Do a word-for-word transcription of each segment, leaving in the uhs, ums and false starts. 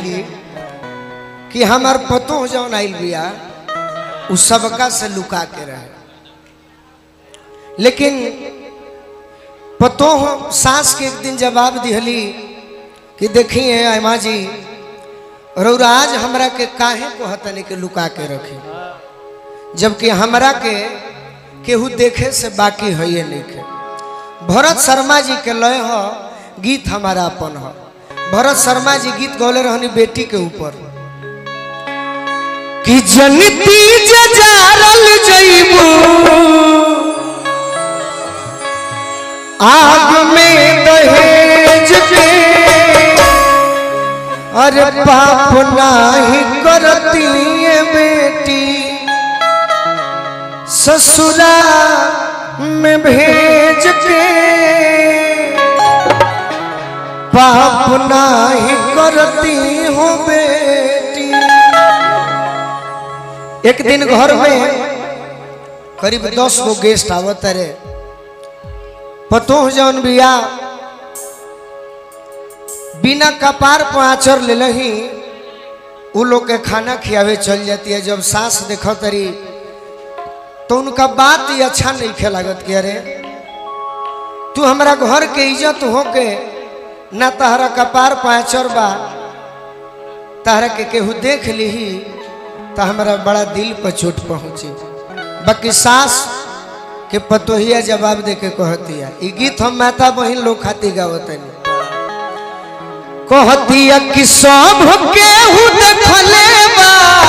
जाली कि हमार पतो जौन आइल बिया उ सबका से लुका के रहे, लेकिन पतो सास के एक दिन जवाब दिहली कि देखिए अम्मा जी रौरा आज हमरा के काहे कहतनी के लुका के रखी, जबकि हमरा के केहू देखे से बाकी है ये नहीं के। भरत शर्मा जी के लय हो गीत हमारा अपन हो। भरत शर्मा जी गीत गौले रहनी बेटी के ऊपर कि जनती जजारल जइबू आग में दहेज के, अरे पाप नाही करती ये बेटी ससुरा में भेज के, पाप नाही करती हो बेटी। एक दिन घर में करीब दस गो गेस्ट आवत रे, पतो जौन बिया बिना कपार पर आचर ले लही उ लोग के खाना खियावे चल जाती है। जब सास देखो तरी तो उनका बात ही अच्छा नहीं खे लागत कि अरे तू हमारा घर के इज्जत हो के ना तहरा कपार पाचर बा, तहरा के केहू देख ली तो हमारा बड़ा दिल पर चोट पहुंची। बाकी सास के पतोहिया जवाब दे के कहती है, ये गीत हम माता बहन लोग खाती गावतनी, कहती है कि सब केहू देखले बा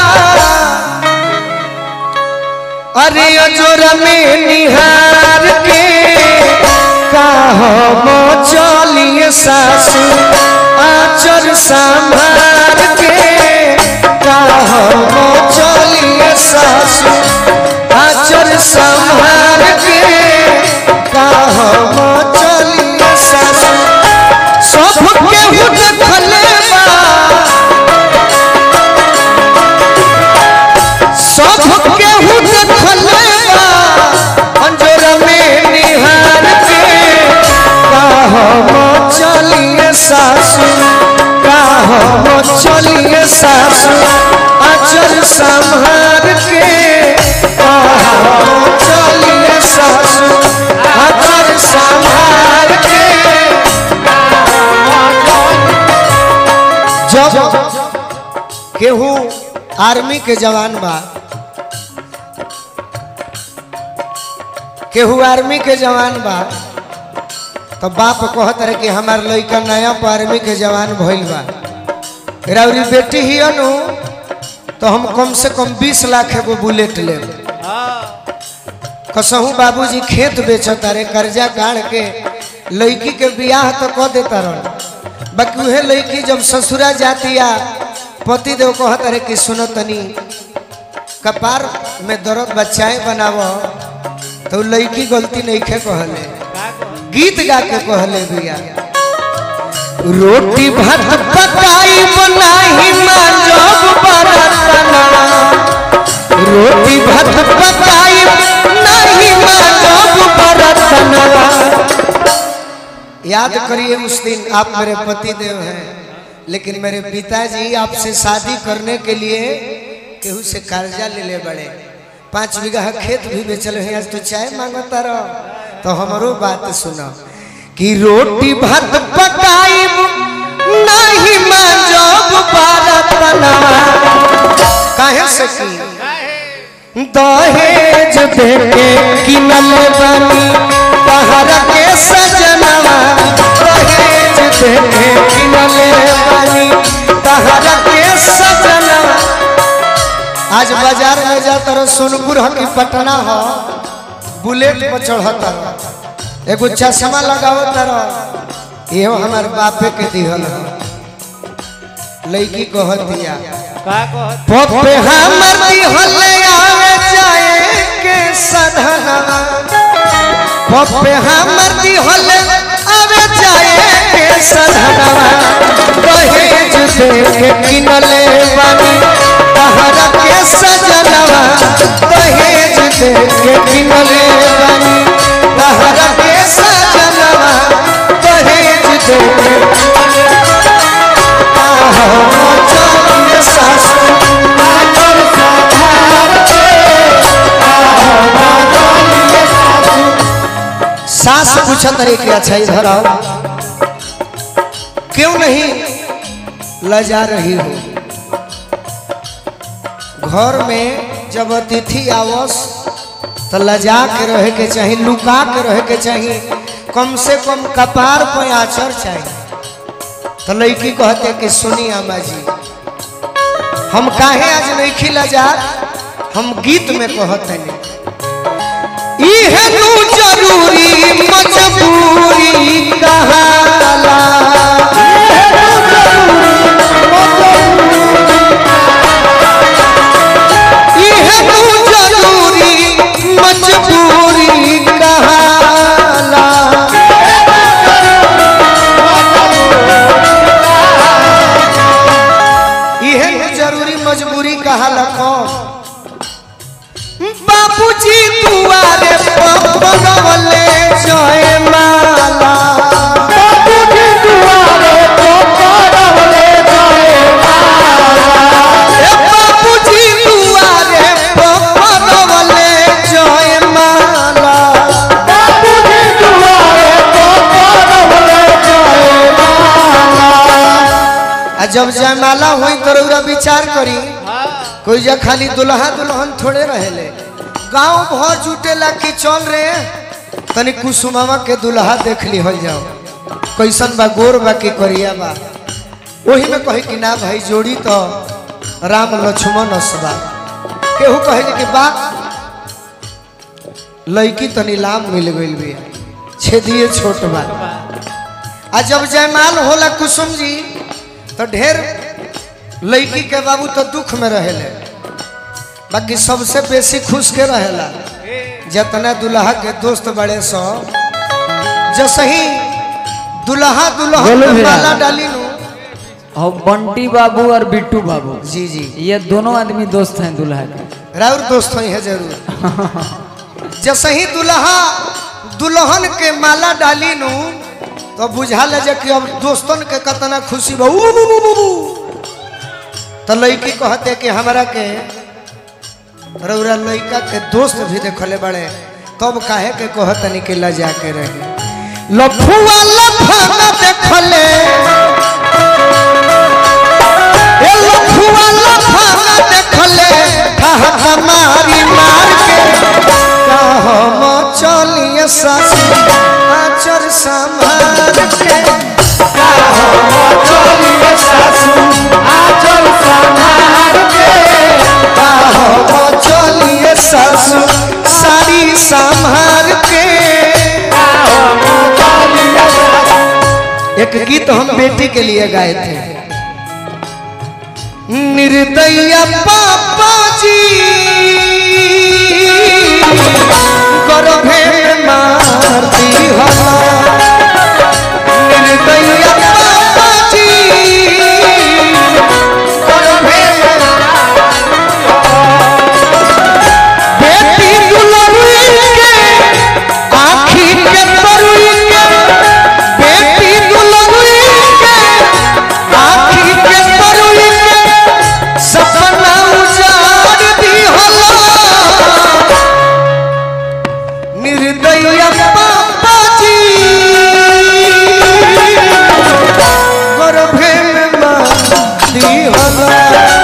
अरे अजोर में निहार के, हम चलिए सासू आचर संभार के, हम चलिए सासू आचर संभार के, हम चलिए सासू सब केहू देखले बा, सब केहू देखले बा अंजोर में निहार के, हम चलिए सासू हम चलिए सासू आचर संभार के, हम चलिए सासू आचर संभार के। जब केहू आर्मी के जवान बा, केहू आर्मी के जवान बा तो बाप कहत रहे कि हमार लड़का नया आर्मी के जवान भइल बा, राउरी बेटी ही अनु तो हम कम से कम बीस लाख एगो बुलेट ले कसहू बाबूजी खेत बेचता रे कर्जा काढ़ के लड़की के बियाह तो कह देता रह, बाकी वह लड़की जब ससुरा जाती आ पति देव कहत रहे कि सुनो तनी कपार में दर्द बच्चाएं बनावो, तो लड़की गलती नहीं खे कहले, गीत गा के कहले भैया रोटी भात पकाई बनाही मांजब बरतना, रोटी भात पकाई नहीं मांजब बरतना। याद करिए उस दिन आप मेरे पति देव हैं, लेकिन मेरे पिताजी आपसे शादी करने के लिए केहू से कर्जा ले ले बड़े, पाँच बीघा खेत भी बेचल है, आज तो चाय मांगता रहो। तो हमारो बात सुनो कि रोटी भात पकाई नहीं मांजब बरतना, काहे से की दहेज देके किनल बनी तहरा के सजनवा, दहेज देके किनल बनी तहरा के सजनवा। आज बाजार में जाता रहो सोनपुर हो कि पटना हो, बुलेट पर चढ़ता एगो चश्मा लगावता रहो, ये हमार बापे के दिहल है। लड़की कहत दिया पप्पे हमर दिहल आवे जाए के सधनवा, पप्पे हमर दिहल आवे जाए के सधनवा, दहेज देके किनले बानी तहरा के सजनवा, दहेज देके किनले बानी तहरा के सजनवा, दहेज देके सास पूछत रहे कि अच्छा इधर आओ, क्यों नहीं लजा रही हो? घर में जब अतिथि आवस तो लजा के रहे के चाहिए, लुका के रहे के चाहिए, कम से कम कपार पर आचर चाहिए। तो लड़की कहते कि सुनी अम्मा जी, हम काहे आज नहीं खिला जा, हम गीत में कहते हैं इहे तू जरूरी मजबूरी कहाला, इहे तू जरूरी मजबूरी कहाला, इहे तू जरूरी मजबूरी कहाला। कौन? बाबूजी दुआरे पगवले जय माला, बाबूजी दुआरे पगवले जय माला, बाबूजी दुआरे पगवले जय माला, बाबूजी दुआरे पगवले जय माला। जब जयमाला हुई तो रउरा विचार करी, कोई जा खाली दुल्हा दुल्हन थोड़े रहेले, गांव भर जुटेला कि चल रे तनी कुसुमावा के दुल्हा देख ली हो जाओ, कैसन बा, गोर बा कि करिया बा। वही में कहे कि ना भाई जोड़ी तो राम लक्ष्मण असबा, केहू कहे कि बा लड़की तनी लाम मिल गई भी छेदिए छोट बा। आ जब जयमाल होला कुसुम जी तो ढेर लड़की के बाबू तो दुख में रहेले, बाकी सबसे बेसी खुश के रहेला जितना दुल्हा के दोस्त बड़े सो। जैसे ही दुल्हा दुल्हन माला डाली नु, और बंटी बाबू और बिट्टू बाबू जी जी ये दोनों आदमी दोस्त हैं दुल्हा के, राउर दोस्त है जरूर। जैसे ही दुल्हा दुल्हन के माला डाली नु तो बुझा ले कि अब दोस्तन के कितना खुशी बा। तो लड़की कहते कि हमरा के रउरा लड़का के दोस्त भी देखले बड़े, तब काहे के कहतनी के लजा के रहे। लफुआ लफाना देखले, ए लफुआ लफाना देखले, कहा हमारी मार के कहो म चलिए सासू आचर संभाल के, कहो म चलिए सासू आचर संभाल के, कहो म चलिए सासू साड़ी संभाल के। एक गीत हम बेटी के लिए गाए थे, निर्दया पापा जी गर्भे मारती हला, निर्दया पापा जी गर्भे बेटी दुलरुई के आँखी के परुई के, बेटी दुलरुई के आँखी के परुई के सपना उजाड़ दी हला, निर्दया पापा जी गर्भे में मारती हला,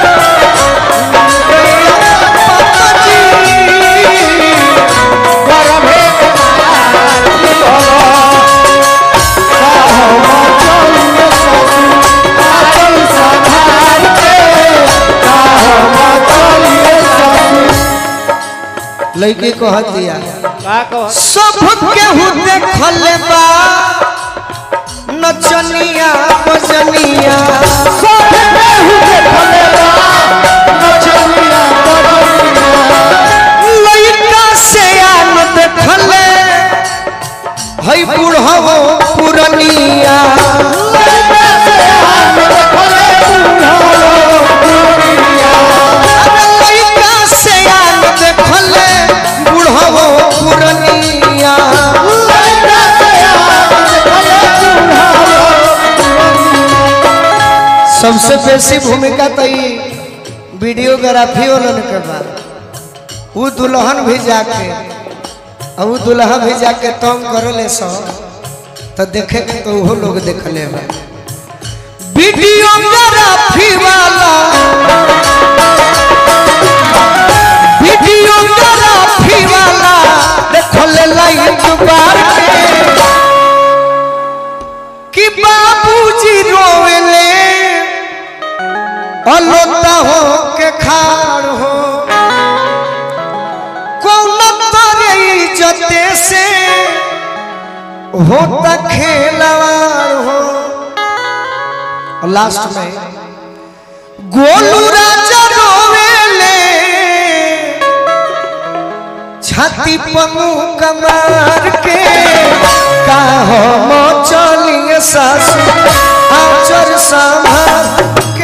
लड़की को हक दिया सब केहू देखले बा नचनिया बजनिया, सब केहू देखले बा नचनिया बजनिया, लइका से आन देखले हई बूढ़ो पुरनिया, लइका से आन देखले बूढ़ो पुरनिया, लइका से आन देखले पुरनिया, सबसे बेसी भूमिका तो वीडियोग्राफी वालन के बाद वो दुल्हन भी जाके अब उ दुल्हा भी जाके तंग करले सो तो देखे के तो वो लोग देख ले वीडियोग्राफी वाला वीडियोग्राफी वाला देखो ले लाइट बार कि बाबूजी रोवेले अलोता हो के खाड़ हो कौन तोरे इज्जते से होता खेलवाड़ हो। लास्ट में गोलू राजा रोवेले छाती पमु कमार के का हो चलिए सासू आचर संभाल